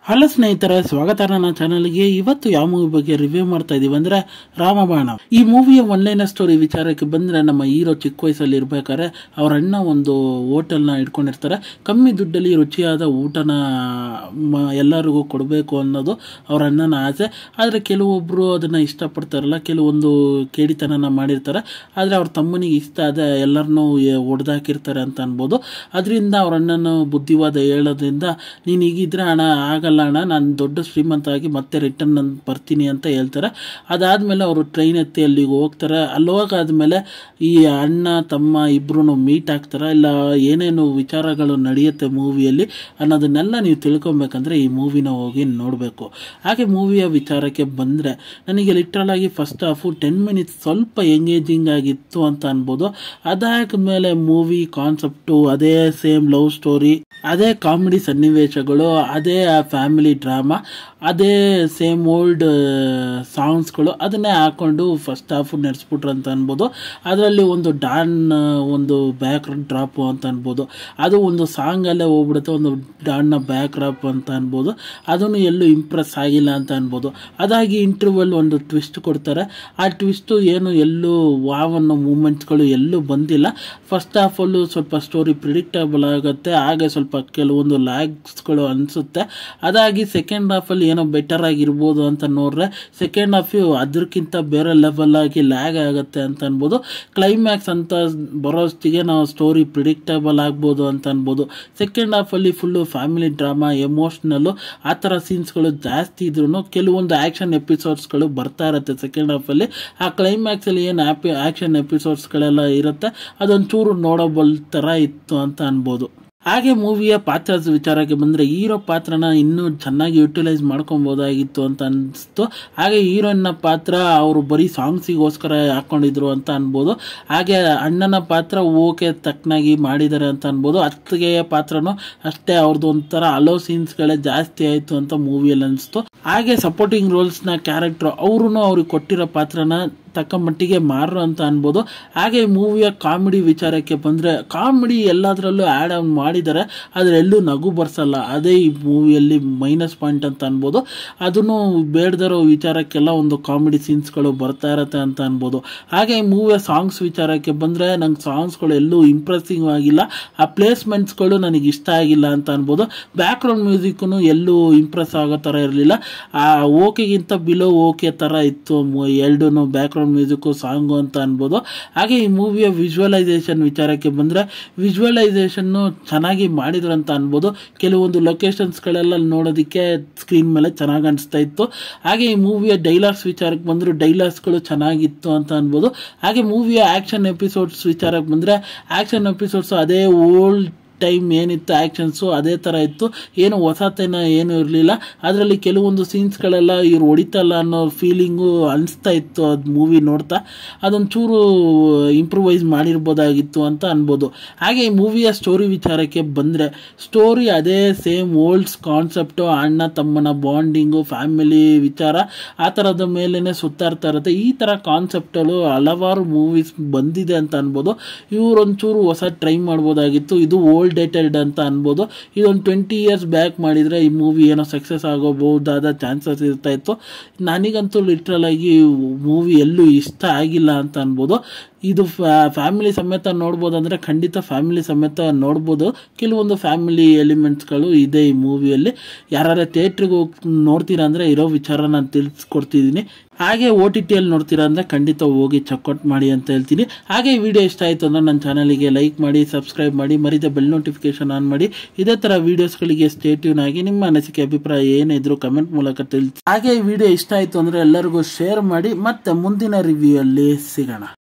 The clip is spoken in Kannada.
ಹಲೋ ಸ್ನೇಹಿತರೆ, ಸ್ವಾಗತ ನನ್ನ ಚಾನಲ್ಗೆ. ಇವತ್ತು ಯಾವ ಮೂವಿ ಬಗ್ಗೆ ರಿವ್ಯೂ ಮಾಡ್ತಾ ಇದೀವಿ ಅಂದ್ರೆ ರಾಮಬಾಣ. ಈ ಮೂವಿಯ ಒನ್ಲೈನ್ ಸ್ಟೋರಿ ವಿಚಾರಕ್ಕೆ ಬಂದ್ರೆ, ನಮ್ಮ ಹೀರೋ ಚಿಕ್ಕ ವಯಸ್ಸಲ್ಲಿ ಇರ್ಬೇಕಾದ್ರೆ ಅವ್ರ ಅಣ್ಣ ಒಂದು ಹೋಟೆಲ್ನ ಇಟ್ಕೊಂಡಿರ್ತಾರೆ. ಕಮ್ಮಿ ದುಡ್ಡಲ್ಲಿ ರುಚಿಯಾದ ಊಟನ ಎಲ್ಲರಿಗೂ ಕೊಡಬೇಕು ಅನ್ನೋದು ಅವ್ರ ಅಣ್ಣನ ಆಸೆ. ಆದರೆ ಕೆಲವೊಬ್ರು ಅದನ್ನ ಇಷ್ಟಪಡ್ತಾರಲ್ಲ, ಕೆಲವೊಂದು ಕೇಡಿತನನ ಮಾಡಿರ್ತಾರೆ. ಆದರೆ ಅವ್ರ ತಮ್ಮನಿಗೆ ಇಷ್ಟ ಆದ ಎಲ್ಲರನ್ನೂ ಹೊಡೆದಾಕಿರ್ತಾರೆ ಅಂತ ಅನ್ಬೋದು. ಅದರಿಂದ ಅವ್ರ ಅಣ್ಣನ ಬುದ್ಧಿವಾದ ಹೇಳೋದ್ರಿಂದ, ನೀನು ಹೀಗಿದ್ರೆ ಹಣ ಆಗಲ್ಲ ಅಣ್ಣ, ನಾನು ದೊಡ್ಡ ಶ್ರೀಮಂತ ಆಗಿ ಮತ್ತೆ ರಿಟರ್ನ್ ನಾನು ಬರ್ತೀನಿ ಅಂತ ಹೇಳ್ತಾರೆ. ಅದಾದ್ಮೇಲೆ ಅವರು ಟ್ರೈನ್ ಎತ್ತಿ ಅಲ್ಲಿಗೆ ಹೋಗ್ತಾರೆ. ಅಲ್ಲಿ ಹೋಗಾದ್ಮೇಲೆ ಈ ಅಣ್ಣ ತಮ್ಮ ಇಬ್ರು ಮೀಟ್ ಆಗ್ತಾರೆ. ಇಲ್ಲ ಏನೇನು ವಿಚಾರಗಳು ನಡೆಯುತ್ತೆ ಮೂವಿಯಲ್ಲಿ ಅನ್ನೋದನ್ನೆಲ್ಲ ನೀವು ತಿಳ್ಕೊಬೇಕಂದ್ರೆ ಈ ಮೂವಿನ ಹೋಗಿ ನೋಡಬೇಕು. ಹಾಗೆ ಮೂವಿಯ ವಿಚಾರಕ್ಕೆ ಬಂದರೆ, ನನಗೆ ಲಿಟ್ರಲ್ ಆಗಿ ಫಸ್ಟ್ ಹಾಫು 10 ಮಿನಿಟ್ಸ್ ಸ್ವಲ್ಪ ಎಂಗೇಜಿಂಗ್ ಆಗಿತ್ತು ಅಂತ ಅನ್ಬೋದು. ಅದಾದ್ಮೇಲೆ ಮೂವಿ ಕಾನ್ಸೆಪ್ಟು ಅದೇ ಸೇಮ್ ಲವ್ ಸ್ಟೋರಿ, ಅದೇ ಕಾಮಿಡಿ ಸನ್ನಿವೇಶಗಳು, ಅದೇ ಫ್ಯಾಮಿಲಿ ಡ್ರಾಮಾ, ಅದೇ ಸೇಮ್ ಓಲ್ಡ್ ಸಾಂಗ್ಸ್ಗಳು, ಅದನ್ನೇ ಹಾಕೊಂಡು ಫಸ್ಟ್ ಹಾಫ್ ನಡೆಸ್ಬಿಟ್ರು ಅಂತ ಅನ್ಬೋದು. ಅದರಲ್ಲಿ ಒಂದು ಡಾನ್ ಒಂದು ಬ್ಯಾಕ್ ಡ್ರಾಪ್ ಅಂತ ಅನ್ಬೋದು. ಅದು ಒಂದು ಸಾಂಗಲ್ಲೇ ಹೋಗ್ಬಿಡುತ್ತೆ, ಒಂದು ಡಾನ್ನ ಬ್ಯಾಕ್ ಡ್ರಾಪ್ ಅಂತ ಅನ್ಬೋದು. ಅದನ್ನು ಎಲ್ಲೂ ಇಂಪ್ರೆಸ್ ಆಗಿಲ್ಲ ಅಂತ ಅನ್ಬೋದು. ಅದಾಗಿ ಇಂಟರ್ವಲ್ ಒಂದು ಟ್ವಿಸ್ಟ್ ಕೊಡ್ತಾರೆ. ಆ ಟ್ವಿಸ್ಟು ಏನು ಎಲ್ಲೂ ವಾವ್ ಅನ್ನೋ ಮೂಮೆಂಟ್ಸ್ಗಳು ಎಲ್ಲೂ ಬಂದಿಲ್ಲ. ಫಸ್ಟ್ ಹಾಫಲ್ಲೂ ಸ್ವಲ್ಪ ಸ್ಟೋರಿ ಪ್ರಿಡಿಕ್ಟಬಲ್ ಆಗುತ್ತೆ, ಹಾಗೆ ಸ್ವಲ್ಪ ಕೆಲವೊಂದು ಲ್ಯಾಗ್ಸ್ಗಳು ಅನಿಸುತ್ತೆ. ಅದಾಗಿ ಸೆಕೆಂಡ್ ಹಾಫಲ್ಲಿ ಏನೋ ಬೆಟರ್ ಆಗಿರ್ಬೋದು ಅಂತ ನೋಡ್ರೆ, ಸೆಕೆಂಡ್ ಹಾಫ್ ಅದಕ್ಕಿಂತ ಬೇರೆ ಲೆವೆಲ್ ಆಗಿ ಲ್ಯಾಗ್ ಆಗುತ್ತೆ ಅಂತ ಅನ್ಬೋದು. ಕ್ಲೈಮ್ಯಾಕ್ಸ್ ಅಂತ ಬರೋಷ್ಟಿಗೆ ನಾವು ಸ್ಟೋರಿ ಪ್ರಿಡಿಕ್ಟಬಲ್ ಆಗ್ಬೋದು ಅಂತ ಅನ್ಬೋದು. ಸೆಕೆಂಡ್ ಹಾಫಲ್ಲಿ ಫುಲ್ಲು ಫ್ಯಾಮಿಲಿ ಡ್ರಾಮಾ, ಎಮೋಷ್ನಲ್ಲು ಆ ಥರ ಸೀನ್ಸ್ಗಳು ಜಾಸ್ತಿ ಇದ್ರೂ ಕೆಲವೊಂದು ಆ್ಯಕ್ಷನ್ ಎಪಿಸೋಡ್ಸ್ಗಳು ಬರ್ತಾ ಇರುತ್ತೆ ಸೆಕೆಂಡ್ ಹಾಫಲ್ಲಿ. ಆ ಕ್ಲೈಮ್ಯಾಕ್ಸಲ್ಲಿ ಏನು ಆ್ಯಕ್ಷನ್ ಎಪಿಸೋಡ್ಸ್ಗಳೆಲ್ಲ ಇರುತ್ತೆ, ಅದೊಂಚೂರು ನೋಡಬಲ್ ಥರ ಇತ್ತು ಅಂತ ಅನ್ಬೋದು. ಹಾಗೆ ಮೂವಿಯ ಪಾತ್ರ ವಿಚಾರಕ್ಕೆ ಬಂದರೆ, ಹೀರೋ ಪಾತ್ರನ ಇನ್ನೂ ಚೆನ್ನಾಗಿ ಯುಟಿಲೈಸ್ ಮಾಡ್ಕೊಬೋದಾಗಿತ್ತು ಅಂತ ಅನಿಸ್ತು. ಹಾಗೆ ಹೀರೋಯಿನ್ನ ಪಾತ್ರ ಅವರು ಬರೀ ಸಾಂಗ್ಸಿಗೋಸ್ಕರ ಹಾಕ್ಕೊಂಡಿದ್ರು ಅಂತ ಅನ್ಬೋದು. ಹಾಗೆ ಅಣ್ಣನ ಪಾತ್ರ ಓಕೆ ತಕ್ಕನಾಗಿ ಮಾಡಿದ್ದಾರೆ ಅಂತ ಅನ್ಬೋದು. ಅತ್ತಿಗೆಯ ಪಾತ್ರನೂ ಅಷ್ಟೇ, ಅವ್ರದ್ದು ಒಂಥರ ಹಲೋ ಸೀನ್ಸ್ಗಳೇ ಜಾಸ್ತಿ ಆಯಿತು ಅಂತ ಮೂವಿಯಲ್ಲಿ ಅನಿಸ್ತು. ಹಾಗೆ ಸಪೋರ್ಟಿಂಗ್ ರೋಲ್ಸ್ನ ಕ್ಯಾರೆಕ್ಟ್ರು ಅವ್ರಿಗೆ ಕೊಟ್ಟಿರೋ ಪಾತ್ರನ ತಕ್ಕ ಮಟ್ಟಿಗೆ ಮಾರ್ರು ಅಂತ ಅನ್ಬೋದು. ಹಾಗೆ ಮೂವಿಯ ಕಾಮಿಡಿ ವಿಚಾರಕ್ಕೆ ಬಂದರೆ, ಕಾಮಿಡಿ ಎಲ್ಲದರಲ್ಲೂ ಆ್ಯಡ್ ಆನ್ ಮಾಡಿದ್ದಾರೆ, ಆದರೆ ಎಲ್ಲೂ ನಗು ಬರ್ಸಲ್ಲ. ಅದೇ ಈ ಮೂವಿಯಲ್ಲಿ ಮೈನಸ್ ಪಾಯಿಂಟ್ ಅಂತ ಅನ್ಬೋದು. ಅದನ್ನು ಬೇಡದಿರೋ ವಿಚಾರಕ್ಕೆಲ್ಲ ಒಂದು ಕಾಮಿಡಿ ಸೀನ್ಸ್ಗಳು ಬರ್ತಾ ಇರತ್ತೆ ಅಂತ ಅನ್ಬೋದು. ಹಾಗೆ ಈ ಮೂವಿಯ ಸಾಂಗ್ಸ್ ವಿಚಾರಕ್ಕೆ ಬಂದರೆ, ನಂಗೆ ಸಾಂಗ್ಸ್ಗಳು ಎಲ್ಲೂ ಇಂಪ್ರೆಸಿಂಗ್ ಆಗಿಲ್ಲ. ಆ ಪ್ಲೇಸ್ಮೆಂಟ್ಸ್ಗಳು ನನಗೆ ಇಷ್ಟ ಆಗಿಲ್ಲ ಅಂತ ಅನ್ಬೋದು. ಬ್ಯಾಕ್ಗ್ರೌಂಡ್ ಮ್ಯೂಸಿಕ್ನು ಎಲ್ಲೂ ಇಂಪ್ರೆಸ್ ಆಗೋ ಥರ ಇರಲಿಲ್ಲ. ಆ ಓಕೆಗಿಂತ ಬಿಲೋ ಓಕೆ ಥರ ಇತ್ತು ಎರಡೂ, ಬ್ಯಾಕ್ಗ್ರೌಂಡ್ ಮ್ಯೂಸಿಕ್ಕು ಸಾಂಗು ಅಂತ ಅನ್ಬೋದು. ಹಾಗೆ ಈ ಮೂವಿಯ ವಿಜುವಲೈಸೇಷನ್ ವಿಚಾರಕ್ಕೆ ಬಂದರೆ, ವಿಜುವಲೈಸೇಷನ್ನು ಚೆನ್ನಾಗಿ ಮಾಡಿದ್ರು ಅಂತ ಅನ್ಬೋದು. ಕೆಲವೊಂದು ಲೊಕೇಶನ್ಸ್ಗಳೆಲ್ಲ ನೋಡೋದಕ್ಕೆ ಸ್ಕ್ರೀನ್ ಮೇಲೆ ಚೆನ್ನಾಗಿ ಅನಿಸ್ತಾ ಇತ್ತು. ಹಾಗೆ ಈ ಮೂವಿಯ ಡೈಲಾಗ್ಸ್ ವಿಚಾರಕ್ಕೆ ಬಂದರೂ ಡೈಲಾಗ್ಸ್ಗಳು ಚೆನ್ನಾಗಿತ್ತು ಅಂತ ಅನ್ಬೋದು. ಹಾಗೆ ಮೂವಿಯ ಆ್ಯಕ್ಷನ್ ಎಪಿಸೋಡ್ಸ್ ವಿಚಾರಕ್ಕೆ ಬಂದರೆ, ಆ್ಯಕ್ಷನ್ ಎಪಿಸೋಡ್ಸು ಅದೇ ಓಲ್ಡ್ ಟೈಮ್ ಏನಿತ್ತು ಆ್ಯಕ್ಷನ್ಸು ಅದೇ ಥರ ಇತ್ತು. ಏನು ಹೊಸತನ ಏನೂ ಇರಲಿಲ್ಲ. ಅದರಲ್ಲಿ ಕೆಲವೊಂದು ಸೀನ್ಸ್ಗಳೆಲ್ಲ ಇವ್ರು ಹೊಡಿತಲ್ಲ ಅನ್ನೋ ಫೀಲಿಂಗು ಅನಿಸ್ತಾ ಇತ್ತು ಅದು ಮೂವಿ ನೋಡ್ತಾ. ಅದೊಂಚೂರು ಇಂಪ್ರೂವೈಸ್ ಮಾಡಿರ್ಬೋದಾಗಿತ್ತು ಅಂತ ಅನ್ಬೋದು. ಹಾಗೆ ಈ ಮೂವಿಯ ಸ್ಟೋರಿ ವಿಚಾರಕ್ಕೆ ಬಂದರೆ, ಸ್ಟೋರಿ ಅದೇ ಸೇಮ್ ಓಲ್ಡ್ಸ್ ಕಾನ್ಸೆಪ್ಟು, ಅಣ್ಣ ತಮ್ಮನ ಬಾಂಡಿಂಗು, ಫ್ಯಾಮಿಲಿ ವಿಚಾರ ಆ ಥರದ ಮೇಲೇ ಸುತ್ತಾಡ್ತಾ ಇರುತ್ತೆ. ಈ ಥರ ಕಾನ್ಸೆಪ್ಟಲ್ಲೂ ಹಲವಾರು ಮೂವೀಸ್ ಬಂದಿದೆ ಅಂತ ಅನ್ಬೋದು. ಇವರೊಂಚೂರು ಹೊಸ ಟ್ರೈ ಮಾಡ್ಬೋದಾಗಿತ್ತು. ಇದು ಓಲ್ಡ್ ಡೇಟೆಡ್ ಅಂತ ಅನ್ಬೋದು. ಇದೊಂದು 20 years ಬ್ಯಾಕ್ ಮಾಡಿದರೆ ಈ ಮೂವಿ ಏನೋ ಸಕ್ಸಸ್ ಆಗೋಬಹುದಾದ ಚಾನ್ಸಸ್ ಇರ್ತಾ ಇತ್ತು. ನನಗಂತೂ ಲಿಟ್ರಲ್ ಆಗಿ ಮೂವಿ ಎಲ್ಲೂ ಇಷ್ಟ ಆಗಿಲ್ಲ ಅಂತ ಅನ್ಬೋದು. ಇದು ಫ್ಯಾಮಿಲಿ ಸಮೇತ ನೋಡ್ಬೋದು ಅಂದರೆ ಖಂಡಿತ ಫ್ಯಾಮಿಲಿ ಸಮೇತ ನೋಡ್ಬೋದು. ಕೆಲವೊಂದು ಫ್ಯಾಮಿಲಿ ಎಲಿಮೆಂಟ್ಸ್ಗಳು ಇದೆ ಈ ಮೂವಿಯಲ್ಲಿ. ಯಾರು ಥಿಯೇಟ್ರಿಗೆ ಹೋಗಿ ನೋಡ್ತೀರಾ ಅಂದರೆ ಇರೋ ವಿಚಾರ ನಾನು ತಿಳಿಸ್ಕೊಡ್ತಿದ್ದೀನಿ. ಹಾಗೆ OTTಯಲ್ಲಿ ನೋಡ್ತೀರಾ ಅಂದರೆ ಖಂಡಿತ ಹೋಗಿ ಚೆಕ್ಔಟ್ ಮಾಡಿ ಅಂತ ಹೇಳ್ತೀನಿ. ಹಾಗೆ ಈ ವಿಡಿಯೋ ಇಷ್ಟ ಆಯಿತು ಅಂದರೆ ನನ್ನ ಚಾನಲಿಗೆ ಲೈಕ್ ಮಾಡಿ, ಸಬ್ಸ್ಕ್ರೈಬ್ ಮಾಡಿ, ಮರಿದೆ ಬೆಲ್ ನೋಟಿಫಿಕೇಶನ್ ಆನ್ ಮಾಡಿ. ಇದೇ ಥರ ವೀಡಿಯೋಸ್ಗಳಿಗೆ ಸ್ಟೇ ಟ್ಯೂನ್ ಆಗಿ. ನಿಮ್ಮ ಅನಿಸಿಕೆ ಅಭಿಪ್ರಾಯ ಏನಿದ್ರು ಕಮೆಂಟ್ ಮೂಲಕ ತಿಳಿಸಿ. ಹಾಗೆ ಈ ವಿಡಿಯೋ ಇಷ್ಟ ಆಯಿತು ಅಂದರೆ ಎಲ್ಲರಿಗೂ ಶೇರ್ ಮಾಡಿ. ಮತ್ತೆ ಮುಂದಿನ ರಿವ್ಯೂ ಅಲ್ಲಿ ಸಿಗೋಣ.